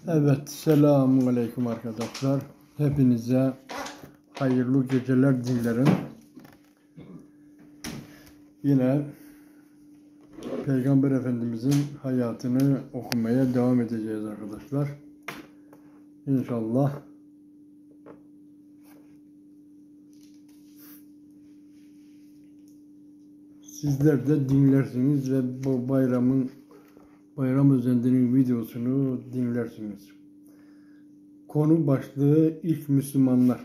Evet, selamun aleyküm arkadaşlar. Hepinize hayırlı geceler dilerim. Yine Peygamber Efendimizin hayatını okumaya devam edeceğiz arkadaşlar. İnşallah sizler de dinlersiniz ve bu bayram özendiğinin videosunu dinlersiniz. Konu başlığı ilk Müslümanlar.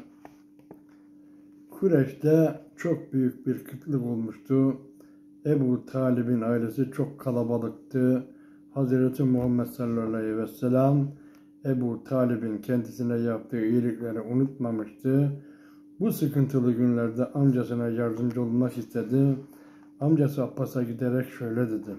Kureyş'te çok büyük bir kıtlık olmuştu. Ebu Talib'in ailesi çok kalabalıktı. Hazreti Muhammed sallallahu aleyhi ve sellem Ebu Talib'in kendisine yaptığı iyilikleri unutmamıştı. Bu sıkıntılı günlerde amcasına yardımcı olmak istedi. Amcası Abbas'a giderek şöyle dedi: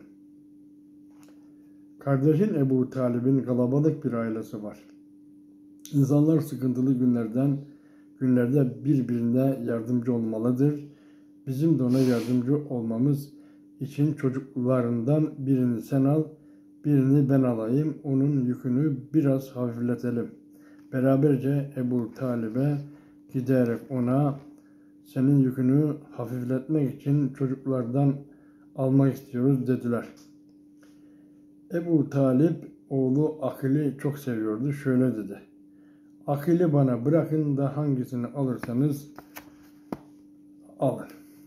"Kardeşin Ebu Talib'in kalabalık bir ailesi var. İnsanlar sıkıntılı günlerde birbirine yardımcı olmalıdır. Bizim de ona yardımcı olmamız için çocuklarından birini sen al, birini ben alayım. Onun yükünü biraz hafifletelim. Beraberce Ebu Talib'e giderek ona senin yükünü hafifletmek için çocuklardan almak istiyoruz" dediler. Ebu Talib oğlu Akil'i çok seviyordu. Şöyle dedi: "Akil'i bana bırakın da hangisini alırsanız alın."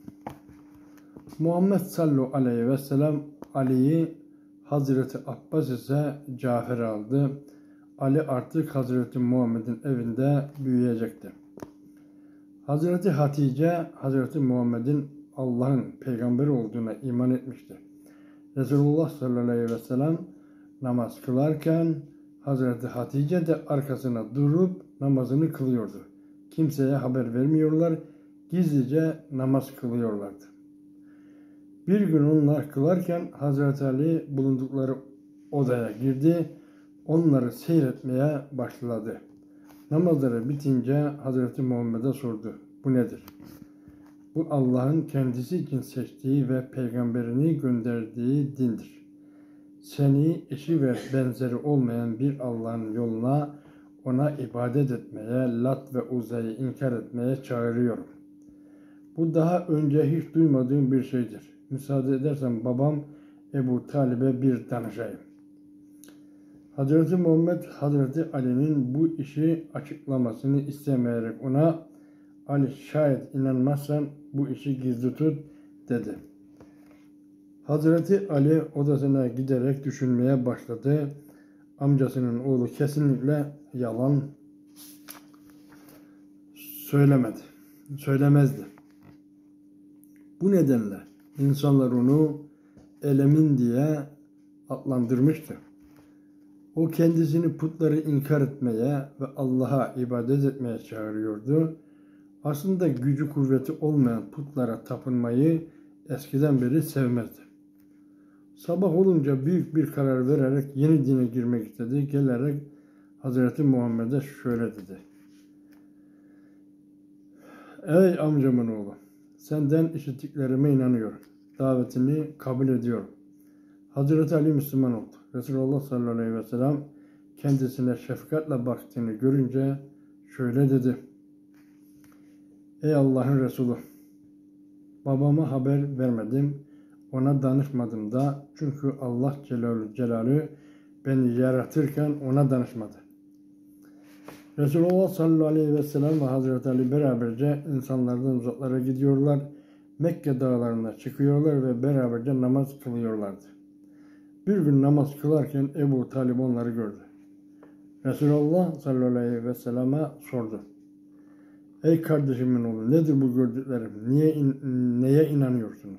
Muhammed sallallahu aleyhi ve sellem Ali'yi, Hazreti Abbas ise Cafer'i aldı. Ali artık Hazreti Muhammed'in evinde büyüyecekti. Hazreti Hatice, Hazreti Muhammed'in Allah'ın peygamberi olduğuna iman etmişti. Resulullah sallallahu aleyhi ve sellem namaz kılarken Hazreti Hatice de arkasına durup namazını kılıyordu. Kimseye haber vermiyorlar, gizlice namaz kılıyorlardı. Bir gün onlar kılarken Hazreti Ali bulundukları odaya girdi, onları seyretmeye başladı. Namazları bitince Hazreti Muhammed'e sordu: "Bu nedir?" "Bu Allah'ın kendisi için seçtiği ve peygamberini gönderdiği dindir. Seni eşi ve benzeri olmayan bir Allah'ın yoluna, ona ibadet etmeye, Lat ve Uzza'yı inkar etmeye çağırıyorum. Bu daha önce hiç duymadığım bir şeydir. Müsaade edersen babam Ebu Talib'e bir danışayım." Hazreti Muhammed, Hazreti Ali'nin bu işi açıklamasını istemeyerek ona, "Ali, şayet inanmazsan bu işi gizli tut" dedi. Hazreti Ali odasına giderek düşünmeye başladı. Amcasının oğlu kesinlikle yalan söylemezdi. Bu nedenle insanlar onu Elemin diye adlandırmıştı. O kendisini putları inkar etmeye ve Allah'a ibadet etmeye çağırıyordu. Aslında gücü kuvveti olmayan putlara tapınmayı eskiden beri sevmezdi. Sabah olunca büyük bir karar vererek yeni dine girmek istedi. Gelerek Hazreti Muhammed'e şöyle dedi: "Ey amcamın oğlu, senden işittiklerime inanıyorum. Davetini kabul ediyorum." Hazreti Ali Müslüman oldu. Resulullah sallallahu aleyhi ve sellem kendisine şefkatle baktığını görünce şöyle dedi: "Ey Allah'ın Resulü, babama haber vermedim, ona danışmadım da, çünkü Allah Celaluhu beni yaratırken ona danışmadı." Resulullah sallallahu aleyhi ve sellem ve Hazreti Ali beraberce insanlardan uzaklara gidiyorlar, Mekke dağlarına çıkıyorlar ve beraberce namaz kılıyorlardı. Bir gün namaz kılarken Ebu Talib onları gördü. Resulullah sallallahu aleyhi ve selleme sordu: "Ey kardeşimin oğlu, nedir bu gördüklerim? Neye inanıyorsun?"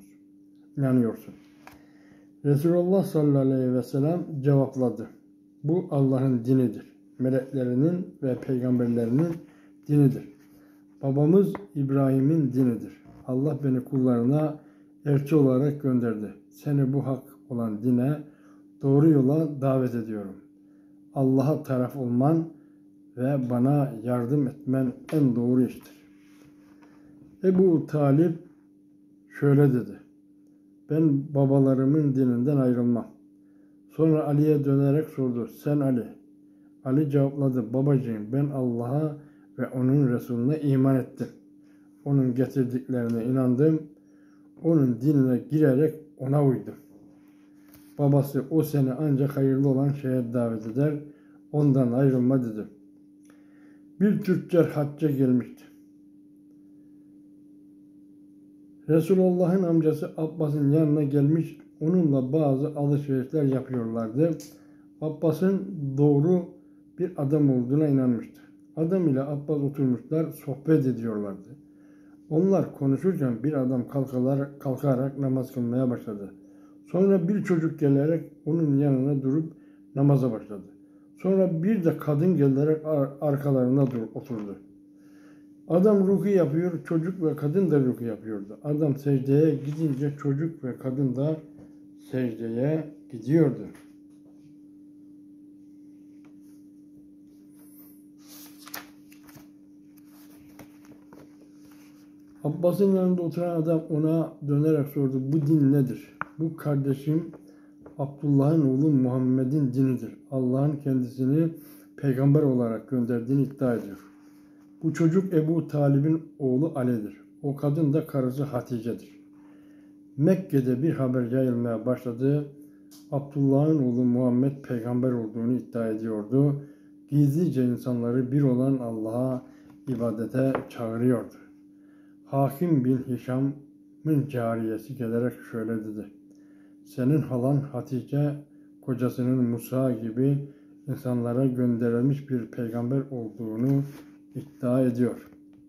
Resulullah sallallahu aleyhi ve sellem cevapladı: "Bu Allah'ın dinidir. Meleklerinin ve peygamberlerinin dinidir. Babamız İbrahim'in dinidir. Allah beni kullarına elçi olarak gönderdi. Seni bu hak olan dine, doğru yola davet ediyorum. Allah'a taraf olman ve bana yardım etmen en doğru iştir." Ebu Talib şöyle dedi: "Ben babalarımın dininden ayrılmam." Sonra Ali'ye dönerek sordu: "Sen Ali, Ali cevapladı, babacığım ben Allah'a ve onun Resulüne iman ettim. Onun getirdiklerine inandım. Onun dinine girerek ona uydum. Babası o seni ancak hayırlı olan şeye davet eder. Ondan ayrılma dedi. Bir tüccar hacca gelmişti. Resulullah'ın amcası Abbas'ın yanına gelmiş, onunla bazı alışverişler yapıyorlardı. Abbas'ın doğru bir adam olduğuna inanmıştı. Adam ile Abbas oturmuşlar, sohbet ediyorlardı. Onlar konuşurken bir adam kalkarak namaz kılmaya başladı. Sonra bir çocuk gelerek onun yanına durup namaza başladı. Sonra bir de kadın gelerek arkalarına oturdu. Adam ruku yapıyor, çocuk ve kadın da ruku yapıyordu. Adam secdeye gidince çocuk ve kadın da secdeye gidiyordu. Abbas'ın yanında oturan adam ona dönerek sordu. Bu din nedir? Bu kardeşim Abdullah'ın oğlu Muhammed'in dinidir. Allah'ın kendisini peygamber olarak gönderdiğini iddia ediyor. Bu çocuk Ebu Talib'in oğlu Ali'dir. O kadın da karısı Hatice'dir. Mekke'de bir haber yayılmaya başladı. Abdullah'ın oğlu Muhammed peygamber olduğunu iddia ediyordu. Gizlice insanları bir olan Allah'a ibadete çağırıyordu. Hakim bin Hişam'ın cariyesi gelerek şöyle dedi. Senin halan Hatice kocasının Musa gibi insanlara gönderilmiş bir peygamber olduğunu iddia ediyor.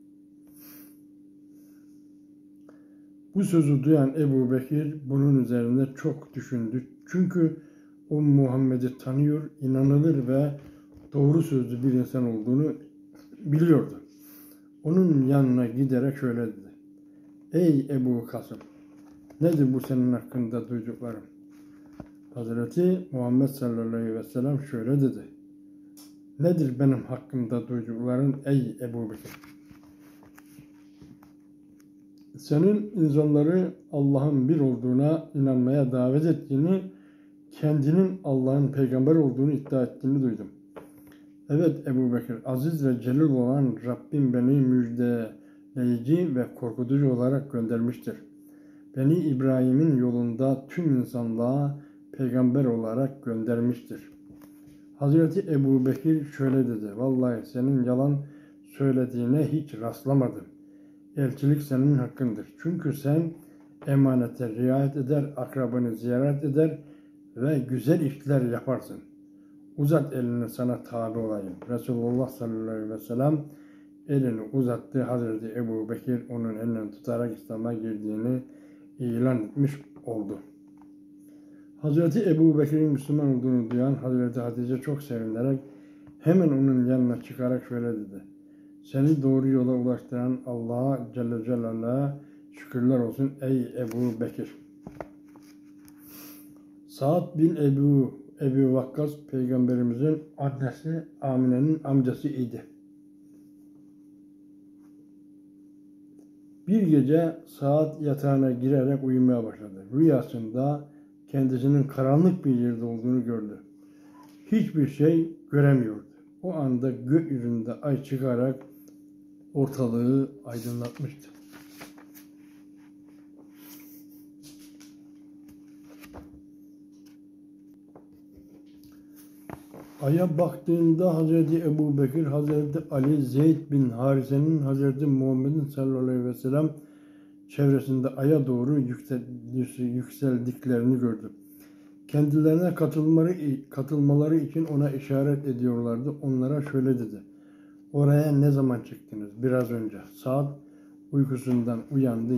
Bu sözü duyan Ebu Bekir bunun üzerinde çok düşündü. Çünkü o Muhammed'i tanıyor, inanılır ve doğru sözlü bir insan olduğunu biliyordu. Onun yanına giderek şöyle dedi. Ey Ebu Kasım, nedir bu senin hakkında duyduklarım? Hazreti Muhammed sallallahu aleyhi ve sellem şöyle dedi. Nedir benim hakkımda duydukların ey Ebu Bekir? Senin insanları Allah'ın bir olduğuna inanmaya davet ettiğini, kendinin Allah'ın peygamber olduğunu iddia ettiğini duydum. Evet Ebu Bekir, aziz ve celil olan Rabbim beni müjdeleyici ve korkutucu olarak göndermiştir. Beni İbrahim'in yolunda tüm insanlığa peygamber olarak göndermiştir. Hazreti Ebu Bekir şöyle dedi. Vallahi senin yalan söylediğine hiç rastlamadım. Elçilik senin hakkındır. Çünkü sen emanete riayet eder, akrabanı ziyaret eder ve güzel işler yaparsın. Uzat elini sana tabi olayım. Resulullah sallallahu aleyhi ve sellem elini uzattı. Hazreti Ebu Bekir onun elinden tutarak İslam'a girdiğini ilan etmiş oldu. Hazreti Ebu Bekir'in Müslüman olduğunu duyan Hazreti Hatice çok sevinerek hemen onun yanına çıkarak şöyle dedi. Seni doğru yola ulaştıran Allah'a Celle Celaluhu'ya şükürler olsun ey Ebu Bekir. Sa'd bin Ebu Vakkas peygamberimizin annesi Amine'nin amcası idi. Bir gece Sa'd yatağına girerek uyumaya başladı. Rüyasında kendisinin karanlık bir yerde olduğunu gördü. Hiçbir şey göremiyordu. O anda gökyüzünde ay çıkarak ortalığı aydınlatmıştı. Ay'a baktığında Hazreti Ebu Bekir, Hazreti Ali, Zeyd bin Harise'nin Hazreti Muhammed'in sallallahu aleyhi ve sellem çevresinde Ay'a doğru yükseldiklerini gördü. Kendilerine katılmaları için ona işaret ediyorlardı. Onlara şöyle dedi. Oraya ne zaman çıktınız? Biraz önce. Sa'd uykusundan uyandı,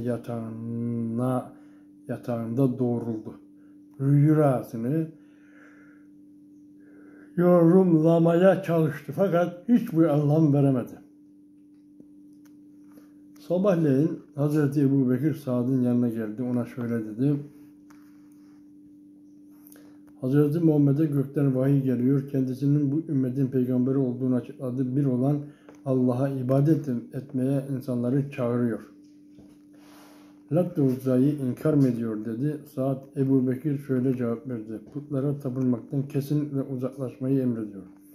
yatağında doğruldu. Rüyasını yorumlamaya çalıştı fakat hiçbir anlam veremedi. Sabahleyin Hazreti Ebu Bekir Sa'd'ın yanına geldi. Ona şöyle dedi. Hazreti Muhammed'e gökten vahiy geliyor. Kendisinin bu ümmetin peygamberi olduğunu açıkladı. Bir olan Allah'a ibadet etmeye insanları çağırıyor. Lat ve Uzza'yı inkar mı ediyor dedi. Sa'd Ebu Bekir şöyle cevap verdi. Putlara tapınmaktan kesinlikle uzaklaşmayı emrediyor.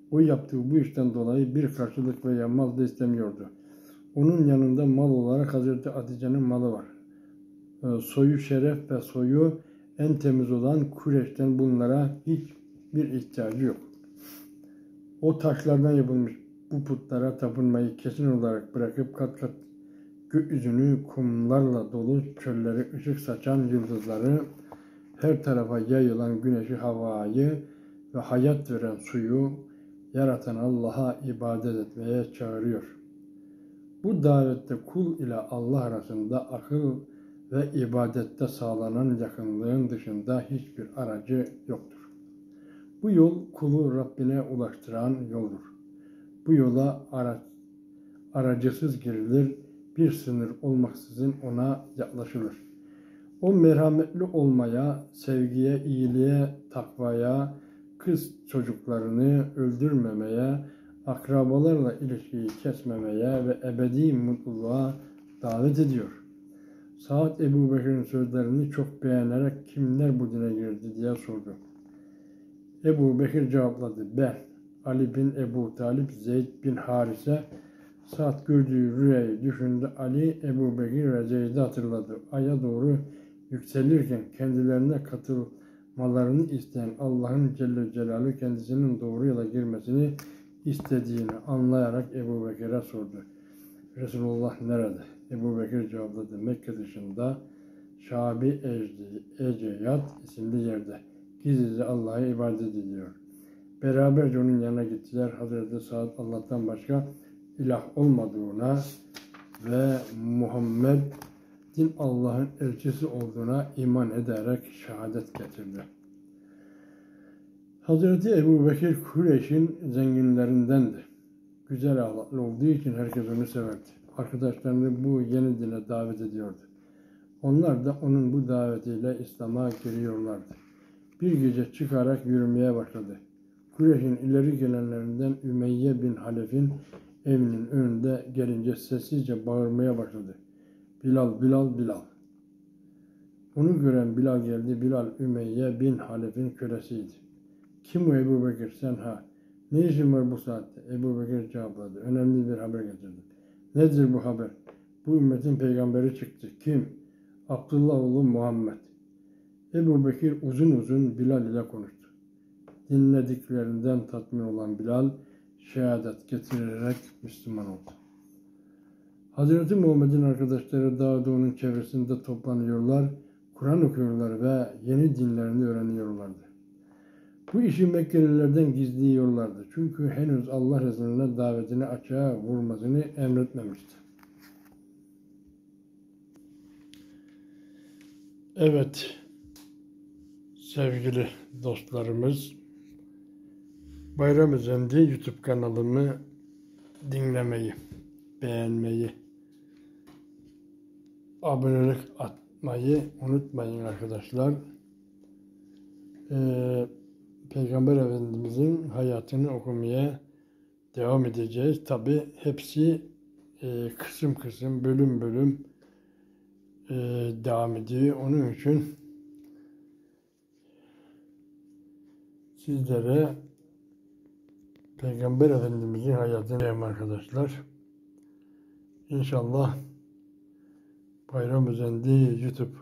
O yaptığı bu işten dolayı bir karşılık veya mal da istemiyordu. Onun yanında mal olarak Hazreti Hatice'nin malı var. Soyu şeref ve soyu en temiz olan Kureyş'ten bunlara hiçbir ihtiyacı yok. O taşlardan yapılmış bu putlara tapınmayı kesin olarak bırakıp kat kat gökyüzünü kumlarla dolu çölleri, ışık saçan yıldızları, her tarafa yayılan güneşi, havayı ve hayat veren suyu yaratan Allah'a ibadet etmeye çağırıyor. Bu davette kul ile Allah arasında akıl ve ibadette sağlanan yakınlığın dışında hiçbir aracı yoktur. Bu yol kulu Rabbine ulaştıran yoldur. Bu yola aracısız girilir, bir sınır olmaksızın ona yaklaşılır. O merhametli olmaya, sevgiye, iyiliğe, takvaya, kız çocuklarını öldürmemeye, akrabalarla ilişkiyi kesmemeye ve ebedi mutluluğa davet ediyor. Saad Ebu Bekir'in sözlerini çok beğenerek kimler bu dine girdi diye sordu. Ebu Bekir cevapladı. Ben, Ali bin Ebu Talib, Zeyd bin Harise. Saad gördüğü rüyayı düşündü. Ali, Ebu Bekir ve Zeyd'i hatırladı. Aya doğru yükselirken kendilerine katılmalarını isteyen Allah'ın Celle Celaluhu kendisinin doğru yola girmesini istediğini anlayarak Ebu Bekir'e sordu. Resulullah nerede? Ebu Bekir cevapladı. Mekke dışında Şabi Eceyat isimli yerde. Gizlice Allah'a ibadet ediyor. Beraberce onun yanına gittiler. Hazreti Saad Allah'tan başka ilah olmadığına ve Muhammed'in Allah'ın elçisi olduğuna iman ederek şehadet getirdi. Hazreti Ebu Bekir Kureyş'in zenginlerindendi. Güzel ahlaklı olduğu için herkes onu severdi. Arkadaşlarını bu yeni dine davet ediyordu. Onlar da onun bu davetiyle İslam'a giriyorlardı. Bir gece çıkarak yürümeye başladı. Kureyş'in ileri gelenlerinden Ümeyye bin Halef'in evinin önünde gelince sessizce bağırmaya başladı. Bilal, Bilal, Bilal. Onu gören Bilal geldi. Bilal, Ümeyye bin Halef'in kölesiydi. Kim o Ebu Bekir? Sen ha. Ne işin var bu saatte? Ebu Bekir cevapladı. Önemli bir haber getirdim. Nedir bu haber? Bu ümmetin peygamberi çıktı. Kim? Abdullah oğlu Muhammed. Ebu Bekir uzun uzun Bilal ile konuştu. Dinlediklerinden tatmin olan Bilal, şehadet getirerek Müslüman oldu. Hazreti Muhammed'in arkadaşları dağda onun çevresinde toplanıyorlar, Kur'an okuyorlar ve yeni dinlerini öğreniyorlardı. Bu işi Mekkelilerden gizliyorlardı. Çünkü henüz Allah Resulüne davetini açığa vurmasını emretmemişti. Evet, sevgili dostlarımız, Bayram Özendi YouTube kanalımı dinlemeyi, beğenmeyi, abonelik atmayı unutmayın arkadaşlar. Peygamber Efendimizin hayatını okumaya devam edeceğiz. Tabi hepsi kısım kısım, bölüm bölüm devam ediyor. Onun için sizlere Peygamber Efendimizin hayatını diyeyim arkadaşlar. İnşallah Bayram Özendi YouTube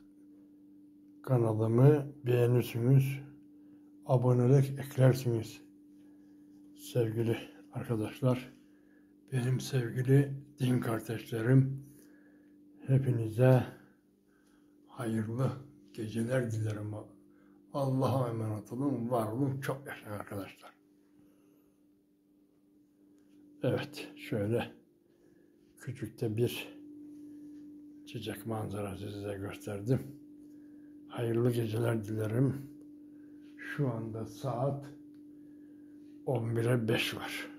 kanalımı beğenirsiniz. Abonelik eklersiniz. Sevgili arkadaşlar, benim sevgili din kardeşlerim, hepinize hayırlı geceler dilerim. Allah'a emanet olun, var olun, çok yaşayın arkadaşlar. Evet, şöyle küçük de bir çiçek manzarası size gösterdim. Hayırlı geceler dilerim. Şu anda saat 11'e 5 var.